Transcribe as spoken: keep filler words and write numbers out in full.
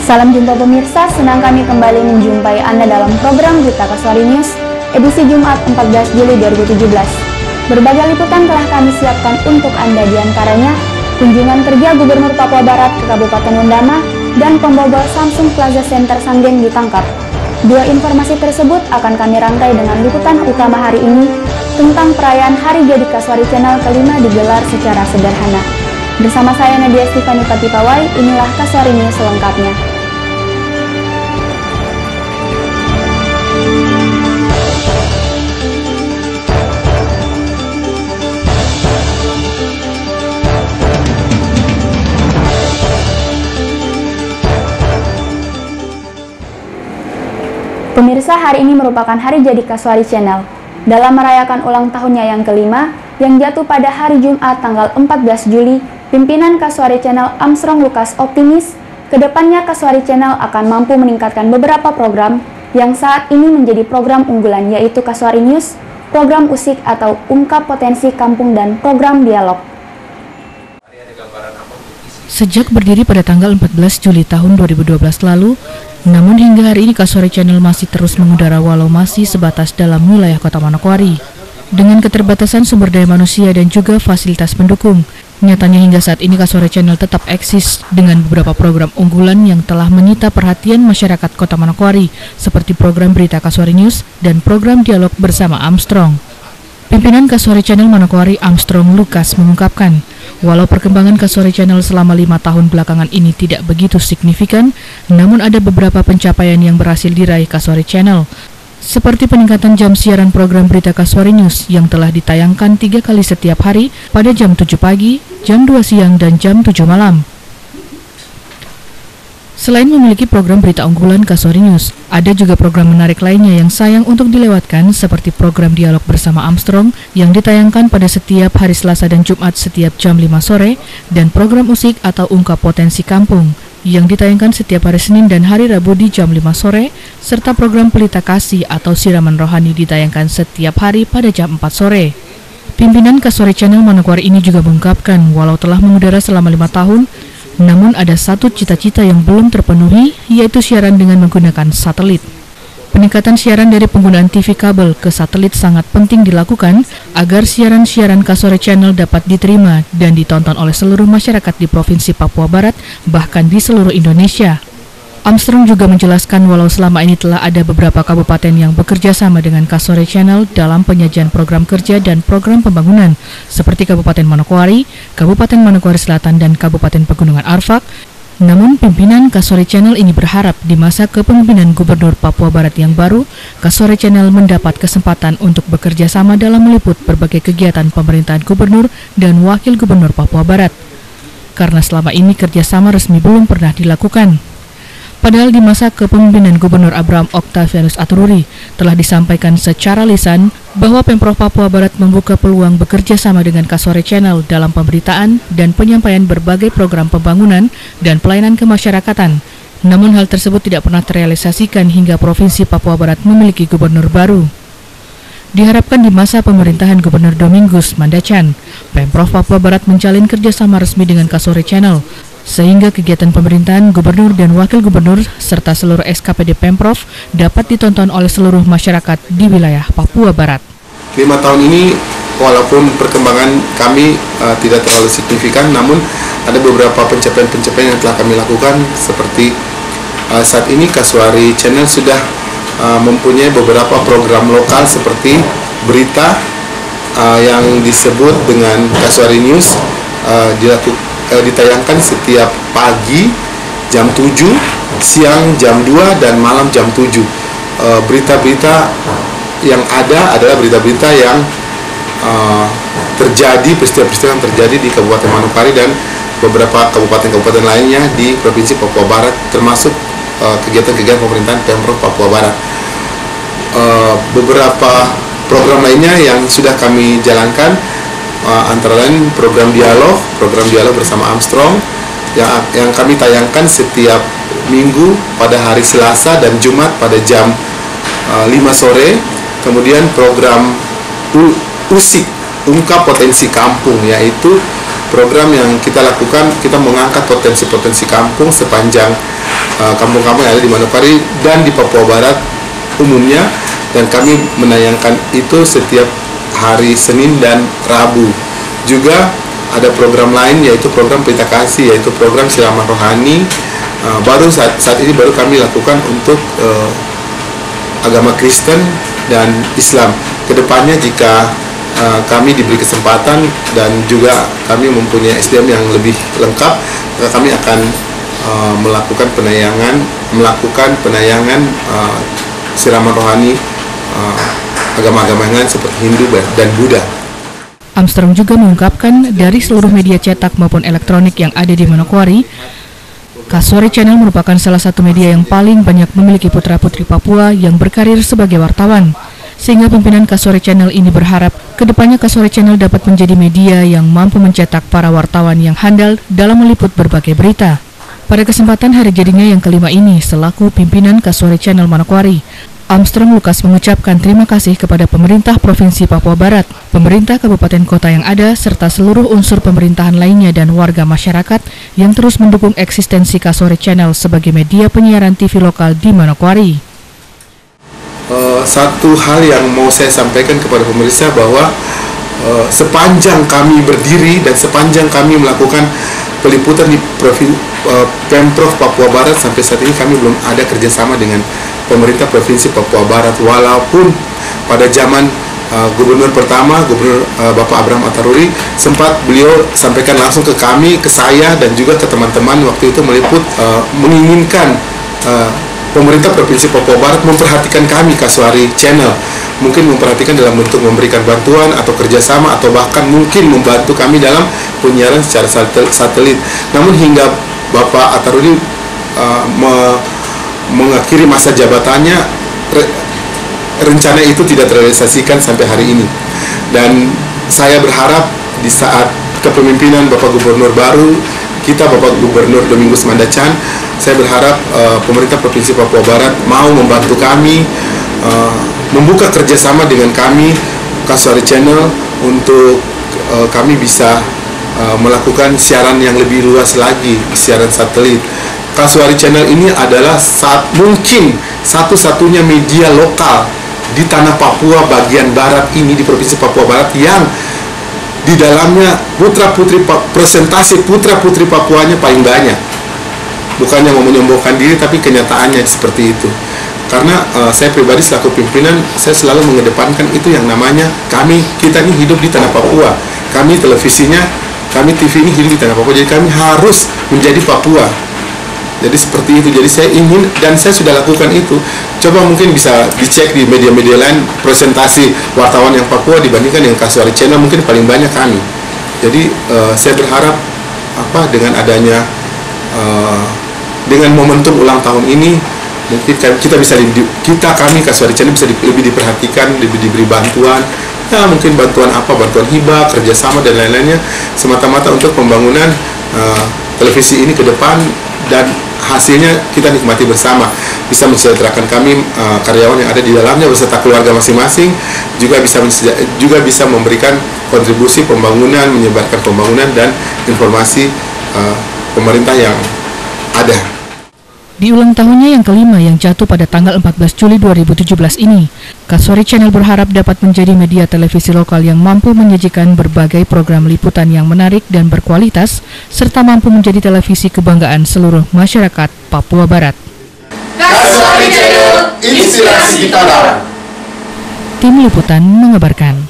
Salam jumpa pemirsa, senang kami kembali menjumpai Anda dalam program Berita Kasuari News, edisi Jumat empat belas Juli dua ribu tujuh belas. Berbagai liputan telah kami siapkan untuk Anda, diantaranya kunjungan kerja Gubernur Papua Barat ke Kabupaten Undama dan pembobol Samsung Plaza Center Sanggeng ditangkap. Dua informasi tersebut akan kami rangkai dengan liputan utama hari ini tentang perayaan Hari Jadi Kasuari Channel kelima digelar secara sederhana. Bersama saya Nadia Stifani Patipawai, inilah Kasuari News selengkapnya. Pemirsa, hari ini merupakan Hari Jadi Kasuari Channel. Dalam merayakan ulang tahunnya yang kelima, yang jatuh pada hari Jumat tanggal empat belas Juli, pimpinan Kasuari Channel Armstrong Lucas optimis, kedepannya Kasuari Channel akan mampu meningkatkan beberapa program yang saat ini menjadi program unggulan, yaitu Kasuari News, program Usik atau Ungkap Potensi Kampung, dan program Dialog. Sejak berdiri pada tanggal empat belas Juli tahun dua ribu dua belas lalu, namun hingga hari ini Kasuari Channel masih terus mengudara walau masih sebatas dalam wilayah Kota Manokwari. Dengan keterbatasan sumber daya manusia dan juga fasilitas pendukung, nyatanya hingga saat ini Kasuari Channel tetap eksis dengan beberapa program unggulan yang telah menyita perhatian masyarakat Kota Manokwari, seperti program Berita Kasuari News dan program Dialog bersama Armstrong. Pimpinan Kasuari Channel Manokwari Armstrong Lucas mengungkapkan, walau perkembangan Kasuari Channel selama lima tahun belakangan ini tidak begitu signifikan, namun ada beberapa pencapaian yang berhasil diraih Kasuari Channel, seperti peningkatan jam siaran program Berita Kasuari News yang telah ditayangkan tiga kali setiap hari pada jam tujuh pagi, jam dua siang, dan jam tujuh malam. Selain memiliki program berita unggulan Kasuari News, ada juga program menarik lainnya yang sayang untuk dilewatkan, seperti program Dialog bersama Armstrong yang ditayangkan pada setiap hari Selasa dan Jumat setiap jam lima sore, dan program Usik atau Ungkap Potensi Kampung yang ditayangkan setiap hari Senin dan hari Rabu di jam lima sore, serta program Pelita Kasih atau Siraman Rohani ditayangkan setiap hari pada jam empat sore. Pimpinan Kasuari Channel Manokwari ini juga mengungkapkan, walau telah mengudara selama lima tahun, namun ada satu cita-cita yang belum terpenuhi, yaitu siaran dengan menggunakan satelit. Peningkatan siaran dari penggunaan T V kabel ke satelit sangat penting dilakukan agar siaran-siaran Kasuari Channel dapat diterima dan ditonton oleh seluruh masyarakat di Provinsi Papua Barat, bahkan di seluruh Indonesia. Armstrong juga menjelaskan walau selama ini telah ada beberapa kabupaten yang bekerja sama dengan Kasuari Channel dalam penyajian program kerja dan program pembangunan, seperti Kabupaten Manokwari, Kabupaten Manokwari Selatan, dan Kabupaten Pegunungan Arfak. Namun pimpinan Kasuari Channel ini berharap di masa kepemimpinan Gubernur Papua Barat yang baru, Kasuari Channel mendapat kesempatan untuk bekerja sama dalam meliput berbagai kegiatan pemerintahan Gubernur dan Wakil Gubernur Papua Barat, karena selama ini kerjasama resmi belum pernah dilakukan. Padahal di masa kepemimpinan Gubernur Abraham Octavianus Atururi telah disampaikan secara lisan bahwa Pemprov Papua Barat membuka peluang bekerja sama dengan Kasuari Channel dalam pemberitaan dan penyampaian berbagai program pembangunan dan pelayanan kemasyarakatan. Namun hal tersebut tidak pernah terrealisasikan hingga Provinsi Papua Barat memiliki gubernur baru. Diharapkan di masa pemerintahan Gubernur Domingus Mandacan, Pemprov Papua Barat menjalin kerjasama resmi dengan Kasuari Channel, sehingga kegiatan pemerintahan Gubernur dan Wakil Gubernur serta seluruh S K P D Pemprov dapat ditonton oleh seluruh masyarakat di wilayah Papua Barat. Lima tahun ini, walaupun perkembangan kami uh, tidak terlalu signifikan, namun ada beberapa pencapaian-pencapaian yang telah kami lakukan, seperti uh, saat ini Kasuari Channel sudah uh, mempunyai beberapa program lokal seperti berita uh, yang disebut dengan Kasuari News, uh, dilakukan ditayangkan setiap pagi jam tujuh, siang jam dua, dan malam jam tujuh. Berita-berita yang ada adalah berita-berita yang uh, terjadi, peristiwa-peristiwa yang terjadi di Kabupaten Manokwari dan beberapa kabupaten-kabupaten lainnya di Provinsi Papua Barat, termasuk uh, kegiatan-kegiatan pemerintahan Pemprov Papua Barat. Uh, beberapa program lainnya yang sudah kami jalankan, Uh, antara lain program dialog, program dialog bersama Armstrong yang, yang kami tayangkan setiap minggu pada hari Selasa dan Jumat pada jam uh, lima sore. Kemudian program U, Usik, Ungkap Potensi Kampung, yaitu program yang kita lakukan, kita mengangkat potensi-potensi kampung sepanjang uh, kampung-kampung yang ada di Manokwari dan di Papua Barat umumnya, dan kami menayangkan itu setiap hari Senin dan Rabu. Juga ada program lain, yaitu program Pelita Kasih, yaitu program siraman rohani. Uh, baru saat, saat ini baru kami lakukan untuk uh, agama Kristen dan Islam. Kedepannya jika uh, kami diberi kesempatan dan juga kami mempunyai S D M yang lebih lengkap, maka kami akan uh, melakukan penayangan, melakukan penayangan uh, siraman rohani uh, agama-agama yang lain seperti Hindu dan Buddha. Armstrong juga mengungkapkan dari seluruh media cetak maupun elektronik yang ada di Manokwari, Kasuari Channel merupakan salah satu media yang paling banyak memiliki putra-putri Papua yang berkarir sebagai wartawan. Sehingga pimpinan Kasuari Channel ini berharap kedepannya Kasuari Channel dapat menjadi media yang mampu mencetak para wartawan yang handal dalam meliput berbagai berita. Pada kesempatan hari jadinya yang kelima ini, selaku pimpinan Kasuari Channel Manokwari, Armstrong Lukas mengucapkan terima kasih kepada pemerintah Provinsi Papua Barat, pemerintah kabupaten kota yang ada, serta seluruh unsur pemerintahan lainnya dan warga masyarakat yang terus mendukung eksistensi Kasuari Channel sebagai media penyiaran T V lokal di Manokwari. Uh, satu hal yang mau saya sampaikan kepada pemirsa bahwa uh, sepanjang kami berdiri dan sepanjang kami melakukan peliputan di Provinsi uh, Pemprov Papua Barat, sampai saat ini kami belum ada kerjasama dengan pemerintah Provinsi Papua Barat, walaupun pada zaman uh, Gubernur pertama, Gubernur uh, Bapak Abraham Ataruri, sempat beliau sampaikan langsung ke kami, ke saya dan juga ke teman-teman waktu itu meliput, uh, menginginkan uh, pemerintah Provinsi Papua Barat memperhatikan kami Kasuari Channel, mungkin memperhatikan dalam bentuk memberikan bantuan atau kerjasama atau bahkan mungkin membantu kami dalam penyiaran secara satelit. Namun hingga Bapak Ataruri uh, me mengakhiri masa jabatannya, re, rencana itu tidak terrealisasikan sampai hari ini. Dan saya berharap di saat kepemimpinan Bapak Gubernur baru kita, Bapak Gubernur Domingus Mandacan, saya berharap uh, pemerintah Provinsi Papua Barat mau membantu kami, uh, membuka kerjasama dengan kami Kasuari Channel untuk uh, kami bisa uh, melakukan siaran yang lebih luas lagi, siaran satelit. Kasuari Channel ini adalah saat mungkin satu-satunya media lokal di tanah Papua bagian barat ini, di Provinsi Papua Barat, yang di dalamnya putra-putri, presentasi putra-putri Papuanya paling banyak. Bukannya mau menyombongkan diri, tapi kenyataannya seperti itu. Karena uh, saya pribadi selaku pimpinan, saya selalu mengedepankan itu yang namanya kami, kita ini hidup di tanah Papua. Kami televisinya, kami T V ini hidup di tanah Papua, jadi kami harus menjadi Papua. Jadi seperti itu, jadi saya ingin dan saya sudah lakukan itu. Coba mungkin bisa dicek di media-media lain presentasi wartawan yang Papua dibandingkan dengan Kasuari Channel, mungkin paling banyak kami. Jadi uh, saya berharap apa dengan adanya uh, dengan momentum ulang tahun ini, mungkin kita bisa kita kami Kasuari Channel bisa di, lebih diperhatikan, lebih diberi bantuan. Ya mungkin bantuan apa, bantuan hibah, kerjasama dan lain-lainnya, semata-mata untuk pembangunan uh, televisi ini ke depan, dan hasilnya kita nikmati bersama, bisa mensejahterakan kami uh, karyawan yang ada di dalamnya beserta keluarga masing-masing, juga bisa juga bisa memberikan kontribusi pembangunan, menyebarkan pembangunan dan informasi uh, pemerintah yang ada. Di ulang tahunnya yang kelima yang jatuh pada tanggal empat belas Juli dua ribu tujuh belas ini, Kasuari Channel berharap dapat menjadi media televisi lokal yang mampu menyajikan berbagai program liputan yang menarik dan berkualitas, serta mampu menjadi televisi kebanggaan seluruh masyarakat Papua Barat. Kasuari Channel, inspirasi kita. Tim Liputan mengabarkan.